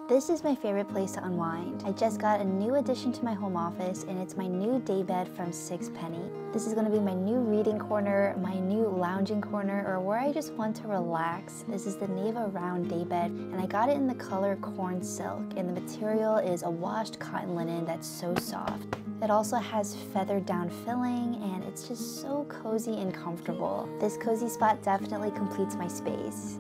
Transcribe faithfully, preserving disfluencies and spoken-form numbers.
This is my favorite place to unwind. I just got a new addition to my home office, and it's my new daybed from Sixpenny. This is gonna be my new reading corner, my new lounging corner, or where I just want to relax. This is the Neva round daybed, and I got it in the color corn silk, and the material is a washed cotton linen that's so soft. It also has feathered down filling, and it's just so cozy and comfortable. This cozy spot definitely completes my space.